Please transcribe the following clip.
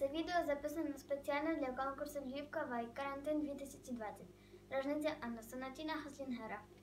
Це відео записано спеціально для конкурсу «Львів Кавай. Карантин 2020». Рожниця Анна Сонатіна Хаслінгера.